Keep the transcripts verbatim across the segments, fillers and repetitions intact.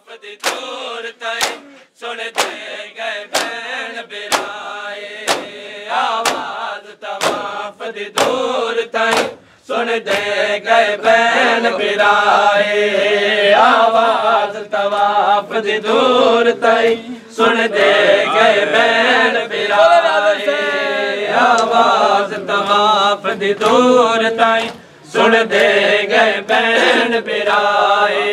तवाफ दी दूर ताई सुन दे गए बैन बिराए आवाज तवाफ दी दूर ताई सुन दे गए बैन बिराए आवाज तवाफ दी दूर ताई सुन दे गए बैन बिराए आवाज तवाफ दी दूर ताई सुन दे गए बैन बिराए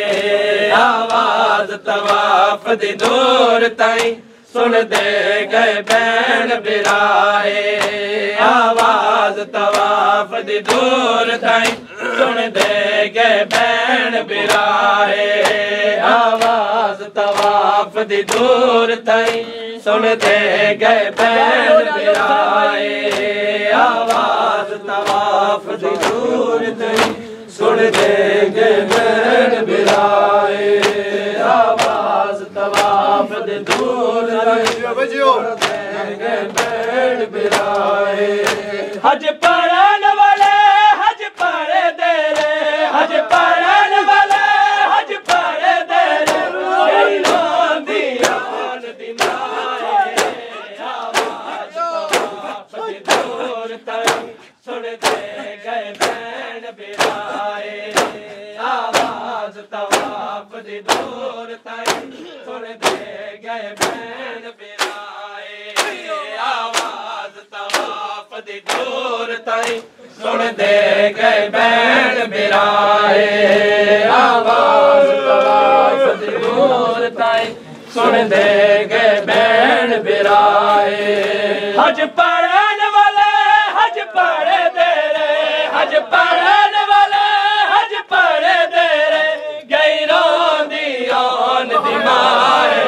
आवाज तवाफ दी दूर ताई सुन दे गए बैन बिराए आवाज तवाफ दी दूर ताई सुन दे गए बैन बिराए आवाज तवाफ दी दूर ताई सुन दे गए बैन बिराए आवाज तवाफ दी दूर ताई सुन दे गए बैन बिराए आवाज तवाफ दी दूर ताई सुन दे गए बैन बिराए हज पढ़न वाले हज पढ़े दे रे हज पढ़न वाले हज पढ़े दे रे दी आन दी माए आवाज तवाफ दी दूर ताई सुन दे गए बैन बिराए आवाज तवाफ दी दूर ताई सुन दे गए बैन बिराए आवाज तवाफ दी दूर ताई सुन दे गए बैन बिराए आवाज तवाफ दी दूर ताई सुन दे गए बैन बिराए हज पढ़न वाले हज पढ़े दे रे हज पढ़न वाले हज पढ़े दे रे गैरों दी आन दी माए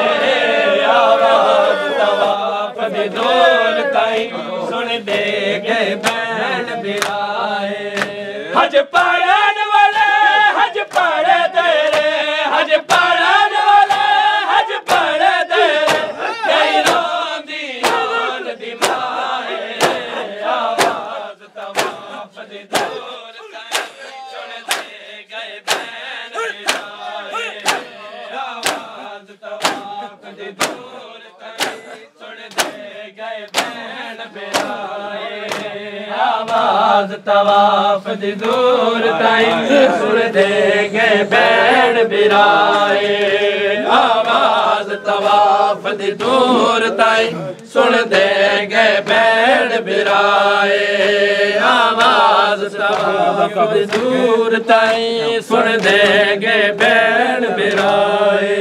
आवाज तवाफ दी दूर ताई सुन दे गए बैन बिराए हज पढ़न वाले हज पढ़े दे रे हज पढ़न वाले हज पढ़े दे रे गैरों दी आन दी माए आवाज तवाफ दी दूर ताई सुन दे गए बैन बिराए आवाज तवाफ दी दूर ताई सुन दे गए बैन बिराए आवाज तवाफ दी दूर ताई सुन दे गए बैन बिराए आवाज तवाफ दी दूर ताई सुन दे गए बैन बिराए आवाज तवाफ दी दूर ताई सुन दे गए बैन बिराए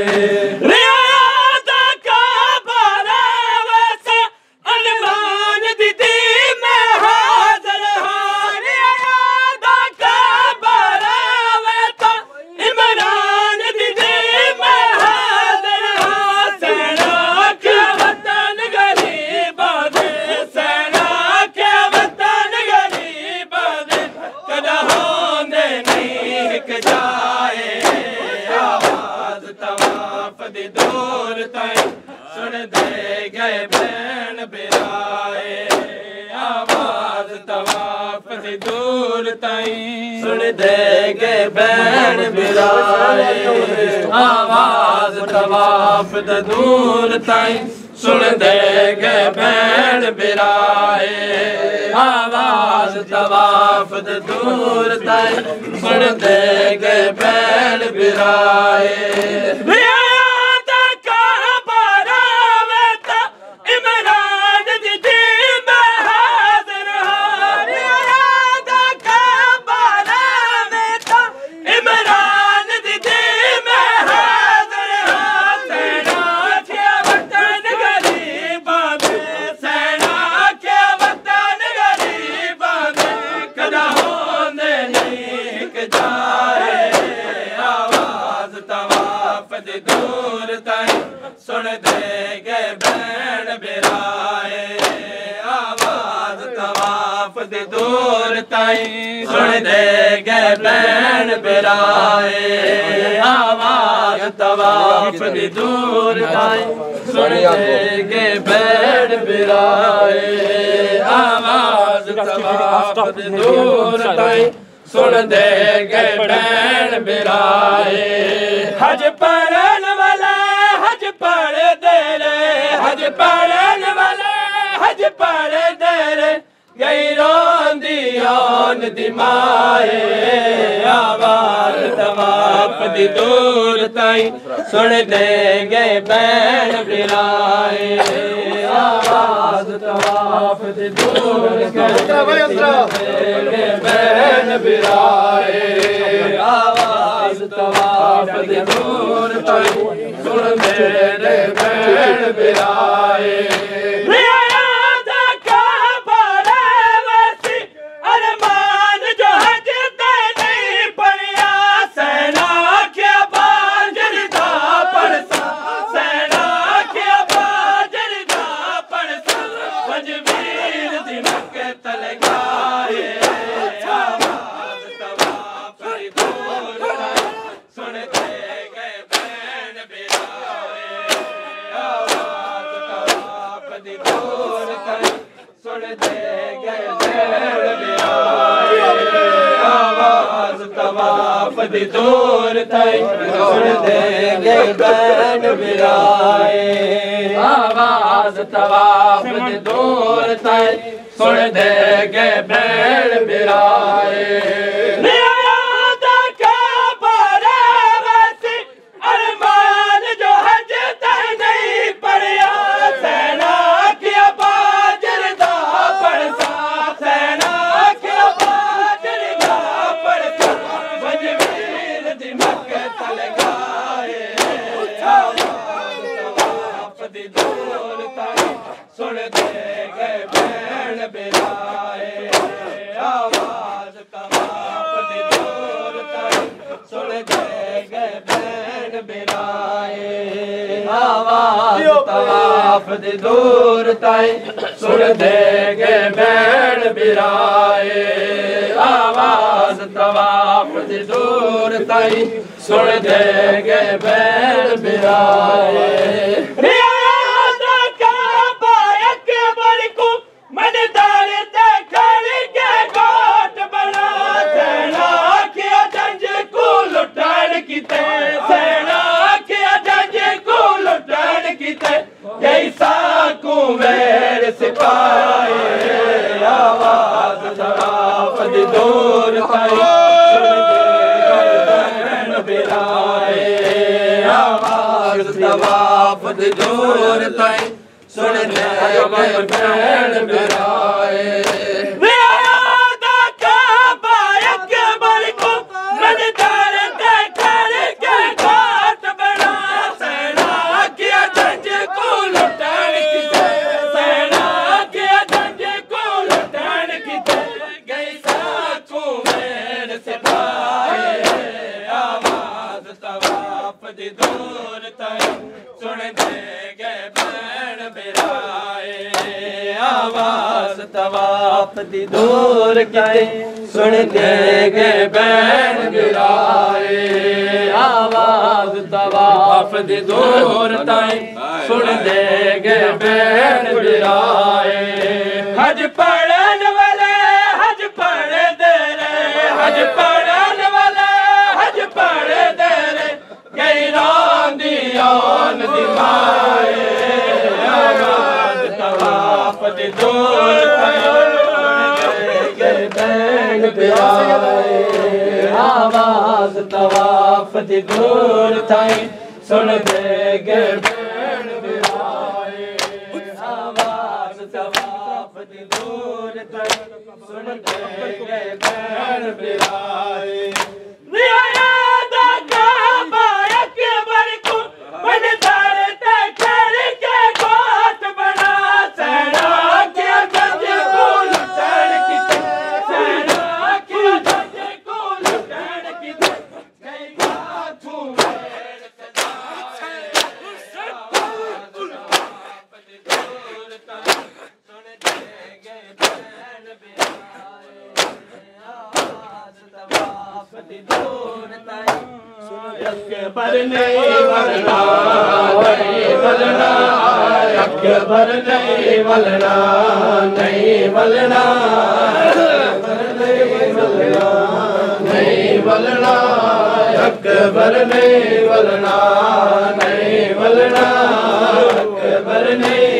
सुन दे गए बैन बिराए आवाज तवाफ दी दूर ताई सुन दे गए बैन बिराए आवाज तवाफ दी दूर ताई सुन दे गए बैन बिराए आवाज तवाफ दी दूर ताई सुन दे गए बैन बिराए दूर ताई सुन दे गए बैन बिराए आवाज तवाफ दी दूर ताई सुन दे गए बैन बिराए आवाज तवाफ दी दूर ताई सुन दे गए बैन बिराए आवाज तवाफ दी दूर ताई सुन दे गए बैन बिराए हज पढ़न वाले हज पढ़न वाले हज पढ़ देरे गई रोंदी ओन दी माए आवाज तवाफ दी दूर ताई सुन देंगे बैन बिराए आवाज तवाफ दी दूर देंगे बैन बिराए आवाज तवाफ दी दूर ताई सुन देंगे बैन बिराए दी दूर ताई सुन देंगे बैन बिराए आवाज तवाफ दी दूर ताई सुन देंगे बैन बिराए अरमान जो हज तय नहीं पढ़िया सेना क्या बाजर दा पड़सा सेना क्या बाजर दा पड़सा सुन देंगे बैन बिराए आवाज तवाफ दी दूर ताई सुन देंगे बैन बिराए आवाज तवाफ दी दूर ताई सुन देंगे बैन बिराए आवाज तवाफ दी दूर ताई सुन देंगे बैन बिराए आवाज तवाफ दी दूर ताई सुन देंगे बैन बिराए आवाज तवाफ दी दूर ताई सुन देंगे बैन बिराए आवाज तवाफ दी दूर ताई सुन देंगे बैन बिराए आवाज तवाफ दी दूर ताई सुन देंगे बैन बिराए हज पढ़न वाले हज पढ़ दे रे हज पढ़न वाले हज पढ़ दे रे गई रोंदी ओन दी माए आवाज तवाफ दी दूर बैन बिराए आवाज तवाफ दी दूर ताई सुन देंगे बैन बिराए आवाज तवाफ दी दूर ताई सुन देंगे बैन बिराए अकबर नहीं वलना नहीं वलना अकबर नहीं वलना नहीं वलना नहीं वलना नहीं वलना अकबर नहीं वलना नहीं वलना अकबर नहीं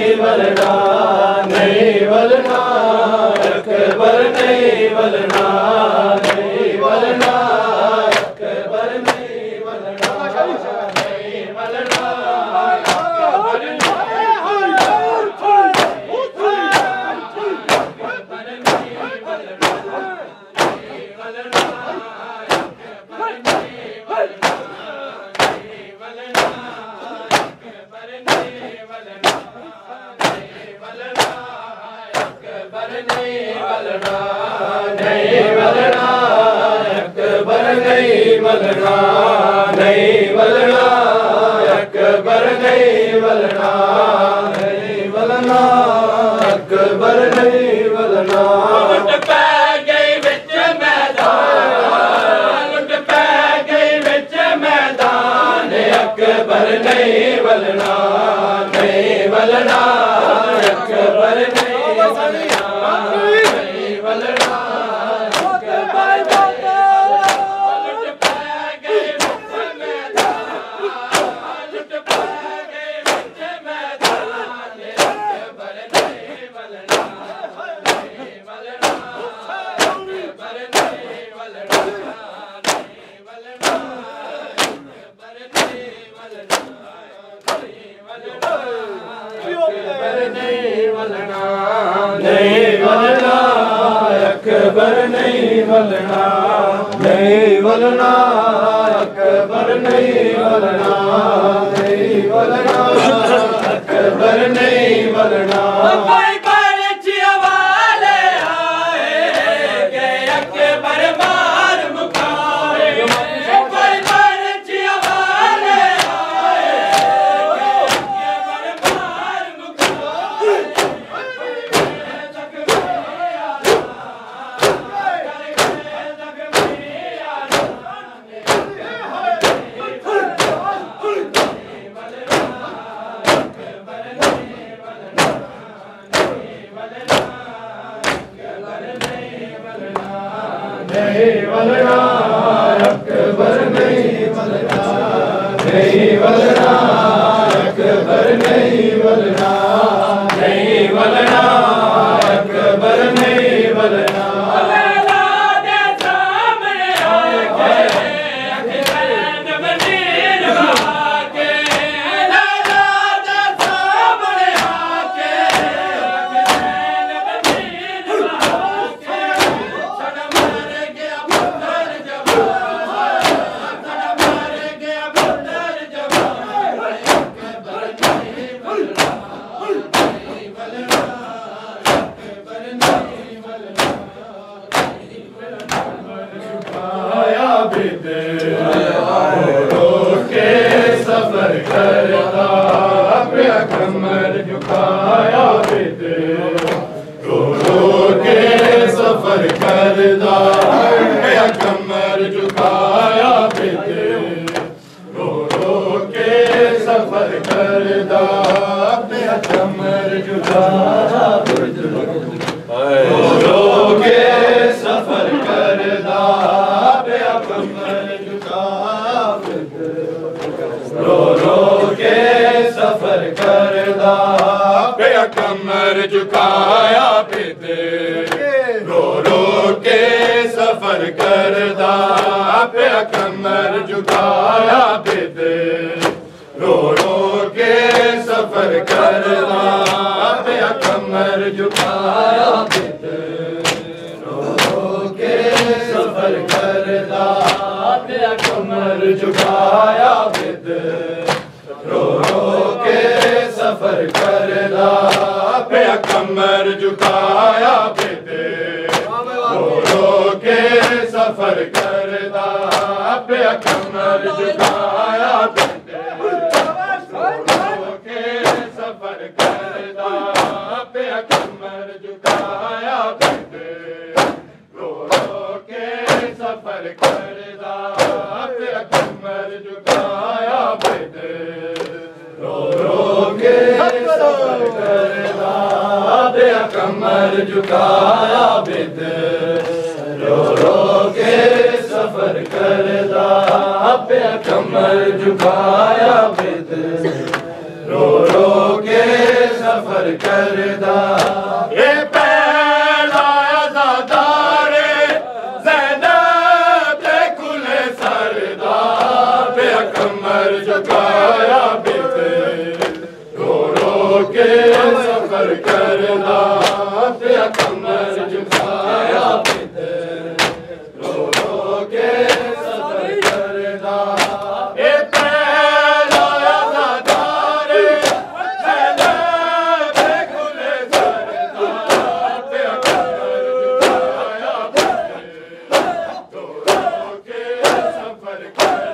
रो रो के सफर करदा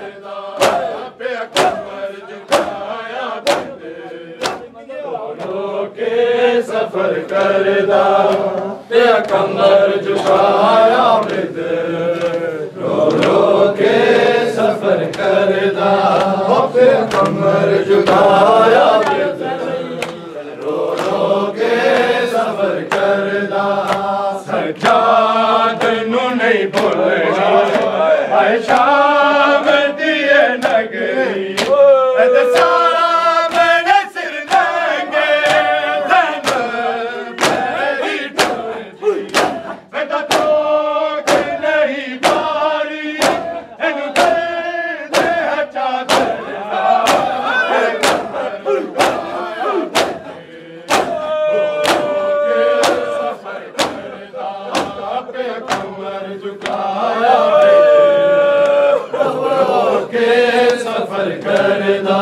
करदा पे कमर झुकाया रो के सफर करदा पे कमर झुकाया रो रो के सफर करदा पे कमर झुकाया रो रो के सफर करदा सजाद नू नहीं भूलना आए शाम दिए नगरी सारा मेरे सिर लेंगे मेरी बेटा तो नहीं बारी इन दे चादर सफर करदा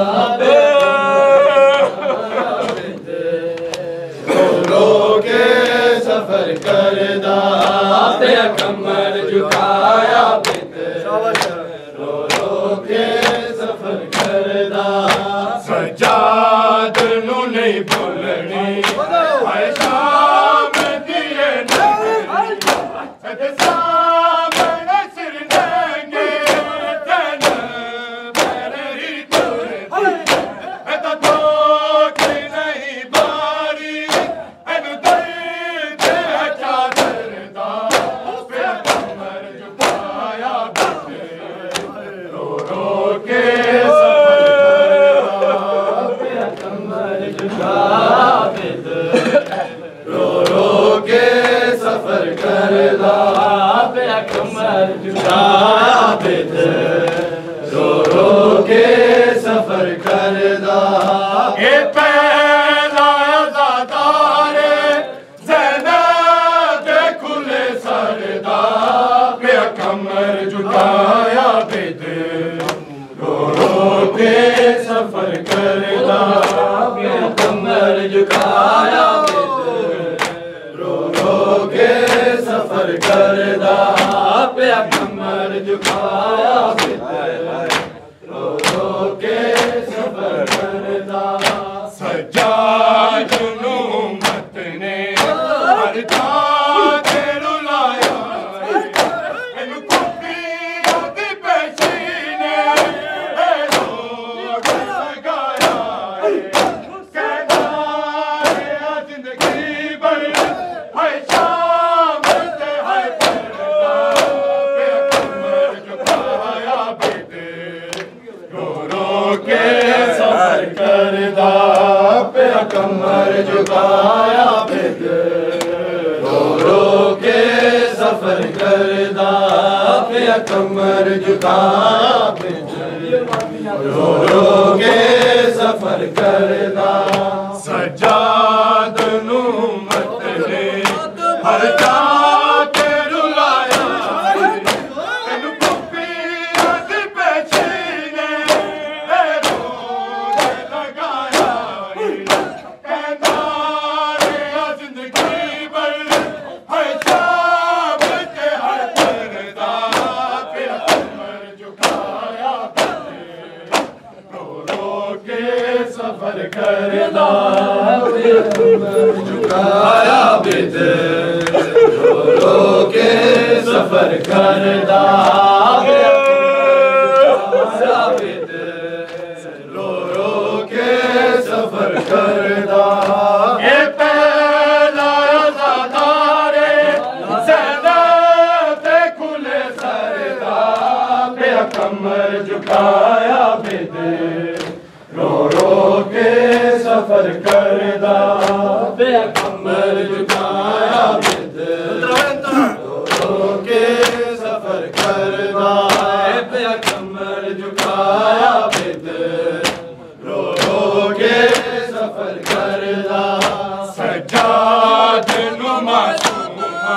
रो के सफर करदा पे कमर झुकाया रो रो के सफर करदा सजाद नू नहीं भूलनी आए शाम दिए सामने सिर लेंगे रो रो के सफर करदा पे कमर झुकाया रो रो के सफर करदा ए पहला ज़ादारे ज़ैनब खुले सरदा पे कमर झुकाया रो रो के सफर करदा पे कमर झुकाया रो रो के सफर करदा पे कमर झुकाया रो रो के सफर करदा सजाद नू उम्मत ने हर थां ते रुलाया इन कुफिया दी पेशीने लोग लगाया कहदा है जिंदगी भर है शाम ते है पर्दा पे कमर झुकाया बेटे रो रो के सफर करदा पे कमर झुकाया बेटे रो रो के सफर करदा पे कमर झुकाया बेटे रो रो के सफर करदा सजाद नू उम्मत ने हर जाके रुलाया इन कुफिया दी पेशीने रोज़ लगाया कहदा है जिंदगी भर है शाम के हर पर्दा पे कमर झुकाया रो रो के सफर करदा पे कमर झुकाया बेटे रो रो के सफर करदा रो रो के सफर करदा ए पहला ज़ादारे ज़ैनब खुले सरदा पे कमर झुकाया बेटे रो रो के सफर करदा पे कमर झुकाया बेटे रो रो के सफर करदा पे कमर झुकाया बेटे रो रो के सफर करदा सजाद नू मासूमा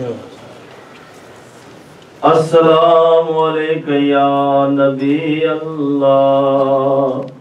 अस्सलामु अलैका या नबी अल्लाह।